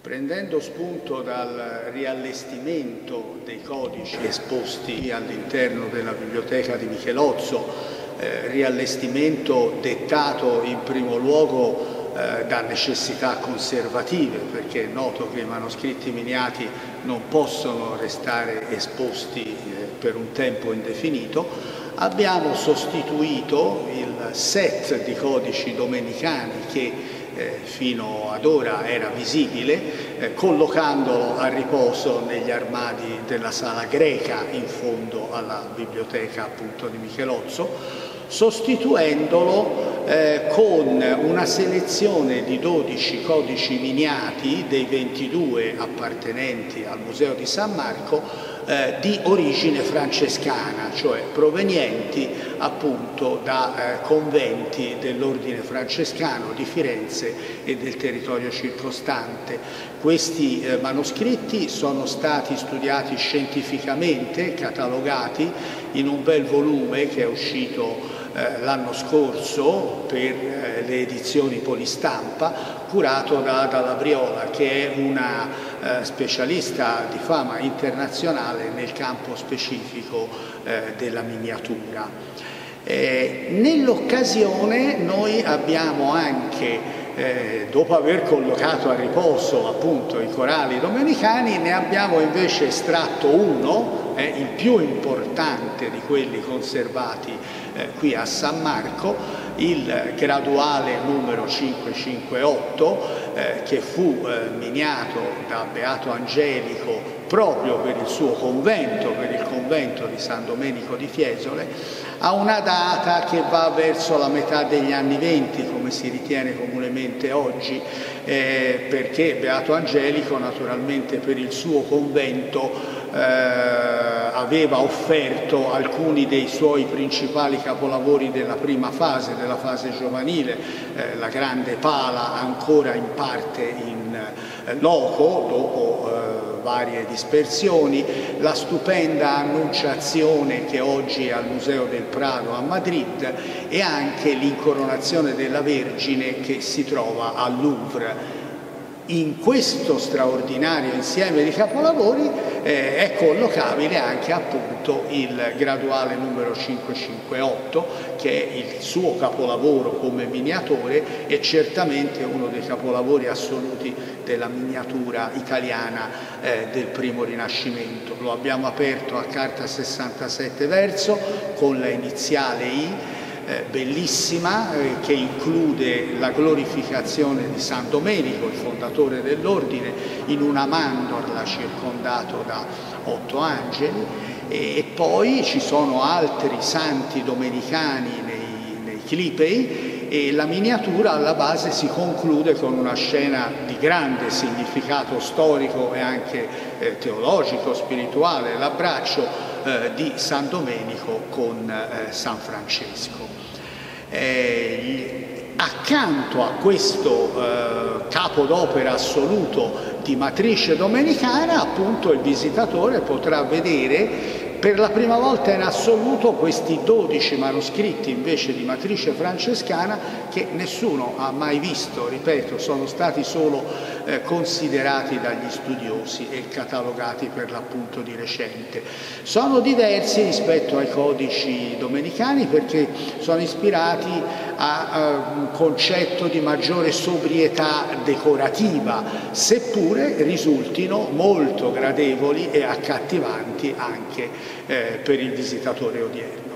Prendendo spunto dal riallestimento dei codici esposti all'interno della biblioteca di Michelozzo, riallestimento dettato in primo luogo da necessità conservative, perché è noto che i manoscritti miniati non possono restare esposti per un tempo indefinito, abbiamo sostituito il set di codici domenicani che fino ad ora era visibile, collocandolo a riposo negli armadi della sala greca in fondo alla biblioteca appunto di Michelozzo, sostituendolo con una selezione di 12 codici miniati dei 22 appartenenti al Museo di San Marco di origine francescana, cioè provenienti appunto da conventi dell'ordine francescano di Firenze e del territorio circostante. Questi manoscritti sono stati studiati scientificamente, catalogati in un bel volume che è uscito l'anno scorso per le edizioni Polistampa, curato da Ada Labriola, che è una specialista di fama internazionale nel campo specifico della miniatura. Nell'occasione noi abbiamo anche, dopo aver collocato a riposo appunto i corali domenicani, ne abbiamo invece estratto uno, il più importante di quelli conservati qui a San Marco, il graduale numero 558, che fu miniato da Beato Angelico proprio per il suo convento, per il convento di San Domenico di Fiesole, ha una data che va verso la metà degli anni '20, come si ritiene comunemente oggi, perché Beato Angelico naturalmente per il suo convento aveva offerto alcuni dei suoi principali capolavori della prima fase, della fase giovanile, la Grande Pala ancora in parte in loco dopo varie dispersioni, la stupenda Annunciazione che oggi è al Museo del Prado a Madrid e anche l'Incoronazione della Vergine che si trova al Louvre. In questo straordinario insieme di capolavori è collocabile anche appunto il graduale numero 558, che è il suo capolavoro come miniatore e certamente uno dei capolavori assoluti della miniatura italiana del primo Rinascimento. Lo abbiamo aperto a carta 67 verso con la iniziale I, bellissima, che include la glorificazione di San Domenico, il fondatore dell'ordine, in una mandorla circondato da 8 angeli, e poi ci sono altri santi domenicani nei clipei, e la miniatura alla base si conclude con una scena di grande significato storico e anche teologico, spirituale, l'abbraccio di San Domenico con San Francesco. Accanto a questo capo d'opera assoluto di matrice domenicana, appunto, il visitatore potrà vedere per la prima volta in assoluto questi 12 manoscritti invece di matrice francescana che nessuno ha mai visto, ripeto, sono stati solo considerati dagli studiosi e catalogati per l'appunto di recente. Sono diversi rispetto ai codici domenicani perché sono ispirati a un concetto di maggiore sobrietà decorativa, seppure risultino molto gradevoli e accattivanti anche per il visitatore odierno.